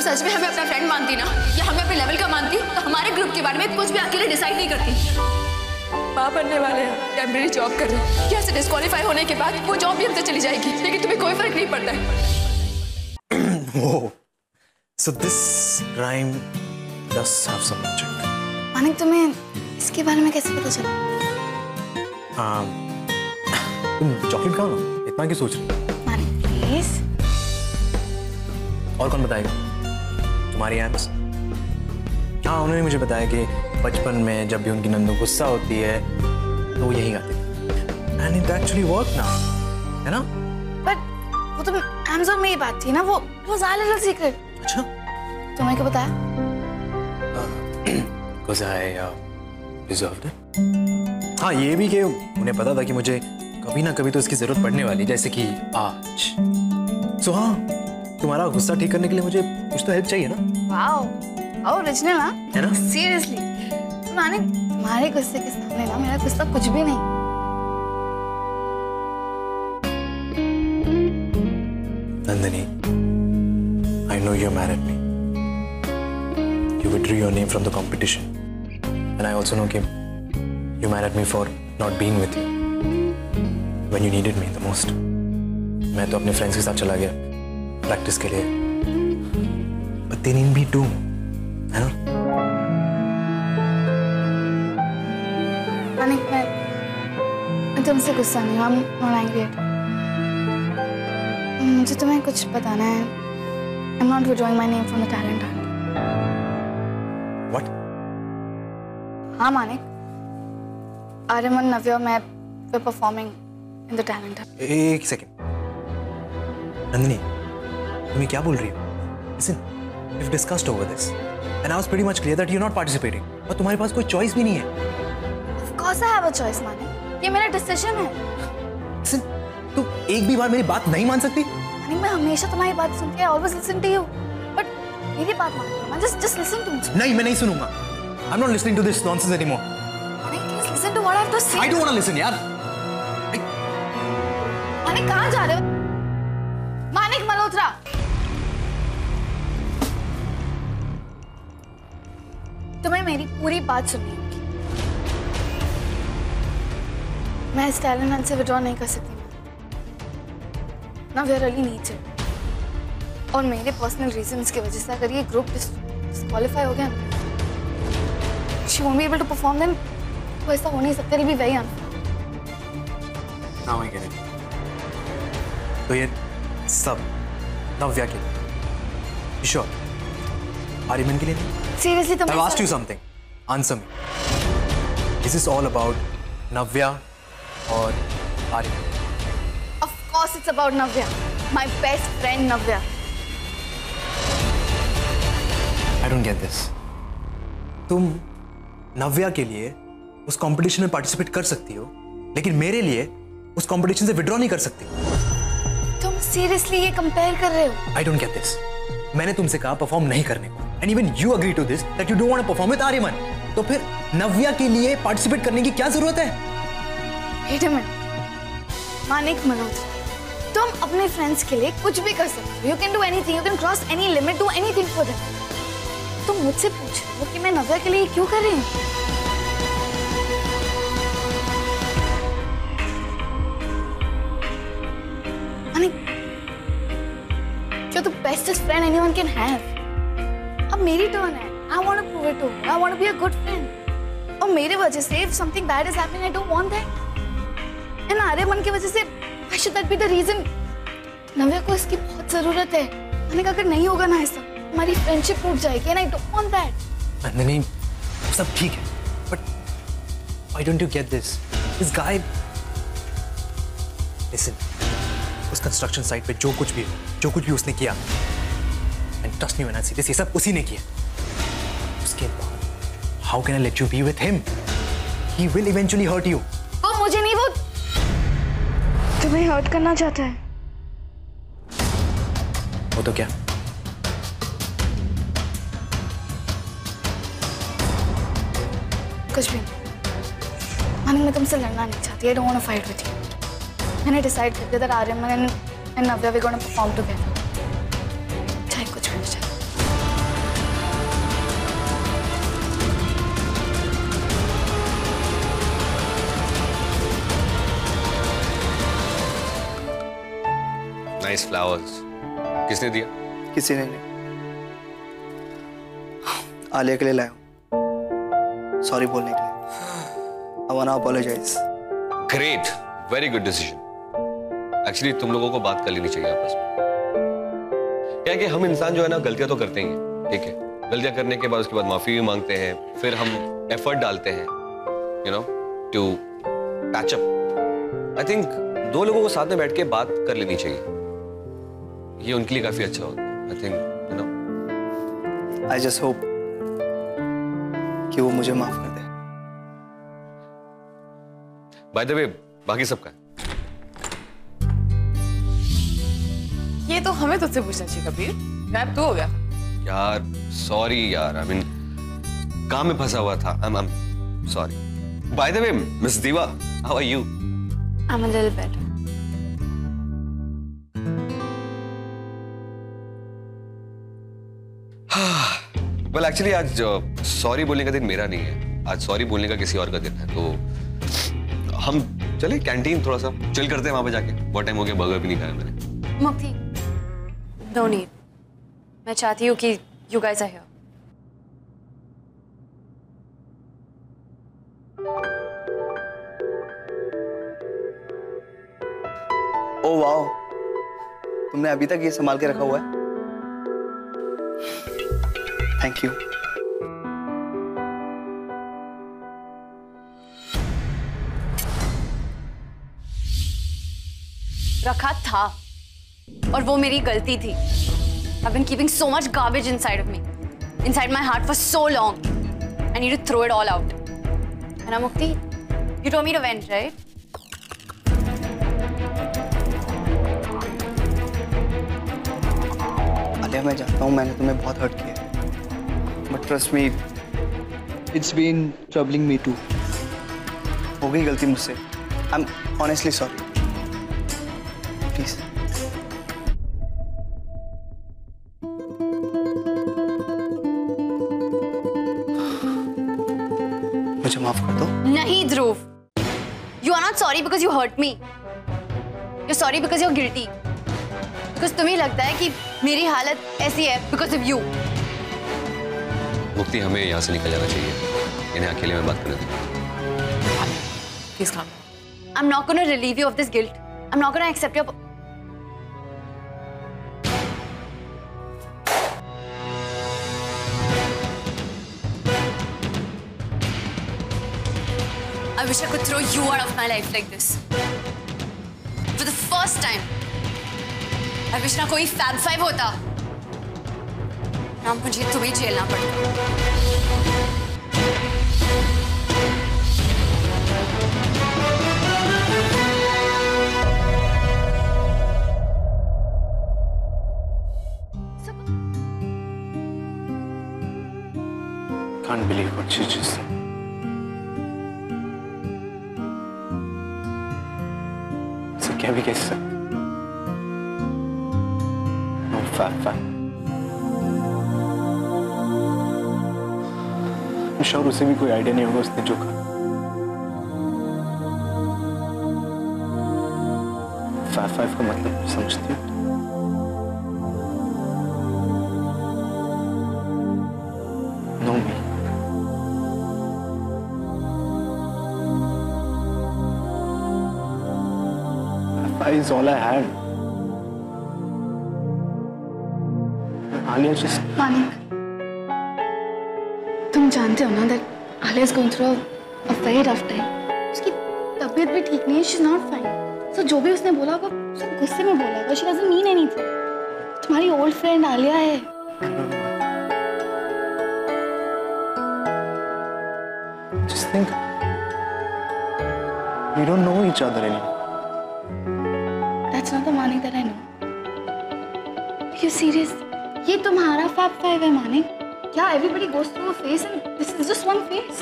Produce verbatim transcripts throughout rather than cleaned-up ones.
सच में हमें अपना फ्रेंड मानती ना, या हमें अपने लेवल का मानती, तो हमारे ग्रुप के बारे में कुछ भी अकेले डिसाइड नहीं करती। माँ बनने वाले हैं, टेम्परेरी जॉब कर रहे हैं, यहाँ से डिस्क्वालीफाई होने के बाद वो जॉब भी हमसे चली जाएगी, लेकिन तुम्हें कोई फर्क नहीं पड़ता है। oh, so this rhyme does have some logic. Manik, तुम्हें इसके बारे में कैसे पता चला? हाँ, तुम चॉकलेट खाओ ना, इतना क्यों सोच रही हो? मानिक प्लीज। और कौन बताएगा? तुम्हारी एम्स। हाँ, उन्होंने मुझे बताया कि बचपन में जब भी उनकी नंदू गुस्सा होती है तो वो यही गाती है। And it actually worked now, है ना? But वो तो एम्स और मेरी बात थी ना, वो वो ज़्यादा लिटिल सीक्रेट। अच्छा। तुम्हें क्या बताया? Because I uh, deserved it. हाँ, ये भी कि उन्हें पता था कि मुझे कभी ना कभी तो इसकी जरूरत पड़ने वाली, जैसे कि आज। So हाँ, तुम्हारा गुस्सा ठीक करने के लिए मुझे कुछ तो हेल्प चाहिए ना? वाओ, हाउ ओरिजिनल ना? है ना? सीरियसली, मानिक तुम्हारे गुस्से के सामने ना मेरा गुस्सा कुछ भी नहीं। Nandini, I know you're mad at me. You withdrew your name from the competition, and I also know कि you're mad at me for not being with you when you needed me the most. मैं तो अपने friends के साथ चला गया practice के लिए, but they need me too, है ना? मानिक, मैं मैं तुमसे गुस्सा नहीं हूँ, I'm not angry at all. मुझे तुम्हें कुछ बताना है। I'm not withdrawing my name from the talent hunt. What? हाँ मानिक, आर्यमन, नव्या, मैं we're performing in the talent hunt. एक सेकेंड, नंदिनी, तुम्हें क्या बोल रही हो? Listen, we've discussed over this, and I was pretty much clear that you're not participating. और तुम्हारे पास कोई choice भी नहीं है। Of course I have a choice, Manik. ये मेरा decision है। Listen, तुम एक भी बार मेरी बात नहीं मान सकती? मानिक, मैं हमेशा तुम्हारी बात सुनती हूँ, always listen to you. But मेरी बात मान लो, just just listen to me. नहीं, मैं नहीं सुनूंगा। I'm not listening to this nonsense anymore. Manik, please listen to what I have to say. I don't want to listen, यार। मानिक, कहाँ जा रहे हो? मानिक मल्होत्रा। तुम्हें मेरी पूरी बात सुननी होगी। मैं इस टैलेंट हंट से विड्रॉ नहीं कर सकती ना, वी रियली नीड्स इट। और मेरे पर्सनल रीजंस की वजह से अगर ये ग्रुप डिस्क्वालीफाई हो गया ना, she won't be able to perform, then वो ऐसा हो नहीं सकता। It will be very unfair. Now I get it. तो ये सब नव्या के लिए? श्योर? आर्यमन के लिए नहीं? सीरियसली तुम I've asked you something. Answer me. Is this all about Navya or Aryan? Of course it's about Navya. My best friend Navya. I don't get this. तुम नव्या के लिए उस कंपटीशन में पार्टिसिपेट कर सकती हो, लेकिन मेरे लिए उस कंपटीशन से विड्रॉ नहीं कर सकती। तुम सीरियसली ये कंपेयर कर रहे हो? I don't get this. मैंने तुमसे कहा परफॉर्म नहीं करने को, and even you agree to this that you don't want to perform with Aryaman. तो फिर नव्या के लिए पार्टिसिपेट करने की क्या जरूरत है? Wait a minute. Manik Malhotra, तुम अपने फ्रेंड्स के लिए कुछ भी कर सकते हो। You can do anything. You can cross any limit. Do anything for them. तुम मुझसे पूछ रहे हो कि मैं नव्या के लिए क्यों कर रही हूँ? Manik, you're the bestest friend anyone can have. अब मेरी टर्न है। I want to prove it to her. I want to be a good friend. और मेरे वजह से if something bad is happening, I don't want that. And Aryaman की वजह से why should that be the reason? नव्या को इसकी बहुत जरूरत है। मैंने कहा अगर नहीं होगा ना ऐसा, हमारी फ्रेंडशिप टूट जाएगी and I don't want that. Nandini, सब ठीक है, but why don't you get this? This guy, listen. उस कंस्ट्रक्शन साइट पे जो कुछ भी जो कुछ भी उसने किया, and trust me when I say this, ये सब उसी ने किया। उसके बाद, how can I let you be with him? He will eventually hurt you. वो मुझे नहीं, वो तुम्हें हर्ट करना चाहता है। वो तो क्या? कुछ भी नहीं। मानिक, मैं तुमसे लड़ना नहीं चाहती। I don't want to fight with you. मैंने डिसाइड कर दिया that Aryaman and and Navya we're going to perform together. चाहे कुछ भी हो जाए। Nice flowers. किसने दिया? किसी ने नहीं, आलिया के लिए लाया हूँ, सॉरी बोलने के लिए। I want to apologise. Great, very good decision. Actually तुम लोगों को बात कर लेनी चाहिए आपस में। क्या है कि हम इंसान जो है ना, गलतियां तो करते ही हैं, ठीक है। गलतियां करने के बाद उसके बाद माफी भी मांगते हैं, फिर हम एफर्ट डालते हैं, you know, to patch up. I think दो लोगों को साथ में बैठ के बात कर लेनी चाहिए, ये उनके लिए काफी अच्छा होता है। I think, you know, I just hope कि वो मुझे माफ कर दे। बाय द वे, बाकी सबका ये तो हमें तुझसे पूछना चाहिए कबीर, गायब तो हो गया। यार सॉरी यार, आई मीन काम में फंसा हुआ था। I am sorry. By the way miss Diva, how are you? I'm a little better. Well actually आज सॉरी बोलने का दिन मेरा नहीं है, आज सॉरी बोलने का किसी और का दिन है। तो हम चले कैंटीन थोड़ा सा चिल करते हैं वहां पे जाके। बहुत टाइम हो गया, बर्गर भी नहीं खाया मैंने। मुक्ति, no need. मैं चाहती हूँ कि you guys are here. Oh wow, तुमने अभी तक ये संभाल के रखा हुआ है? Thank you. रखा था और वो मेरी गलती थी। I've been keeping so much garbage inside of me, inside my heart for so long. I need to throw it all out. And now, Mukti, you told me to vent, right? Alia, मैं जानता हूँ मैंने तुम्हें बहुत hurt किया, but trust me, it's been troubling me too. हो गई गलती मुझसे। I am honestly sorry. Please मुझे माफ कर दो। नहीं ध्रुव, you are not sorry because you hurt me. You're sorry because you're guilty. Because तुम्हें लगता है कि मेरी हालत ऐसी है because of you. मुक्ति, हमें यहाँ से निकल जाना चाहिए, इन्हें अकेले में बात करने दो। Please calm. I'm not going to relieve you of this guilt. I'm not going to accept your. I wish I could throw you out of my life like this. For the first time. I wish ना कोई Fab Five होता, ना मुझे तुम्हें झेलना पड़ता। Can't believe what she just said. So क्या भी कैसे सकते? No fab five. I'm sure उसे भी कोई आइडिया नहीं होगा उसने जो कहा। Fab five का मतलब समझती हो? No me. Is all I had. Alia just. Manik, तुम जानते हो ना that Alia is going through a very rough time. उसकी तबीयत भी ठीक नहीं है. She's not fine. So जो भी उसने बोला होगा, सब गुस्से में बोला होगा. She doesn't mean anything. तुम्हारी old friend Alia है. Just think. We don't know each other anymore. That's not the Manik that I know. Are you serious? ये तुम्हारा Fab Five है Manik? क्या everybody goes through a phase and this is just one phase?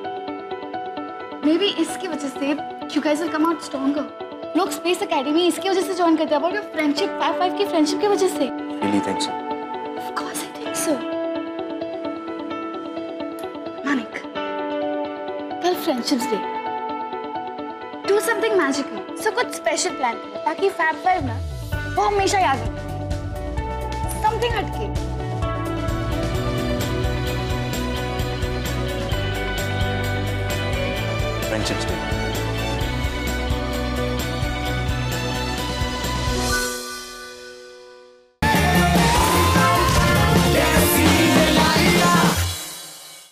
Maybe इसकी वजह से you guys will come out stronger. लोग Space Academy इसकी वजह से join करते हैं, about your friendship, Fab Five की friendship की वजह से. Really think so? Of course I think so. Manik, कल Friendships Day. Do something magical. So कुछ special plan करो ताकि Fab Five ना वो हमेशा याद है। समथिंग हटके। फ्रेंडशिप्स पे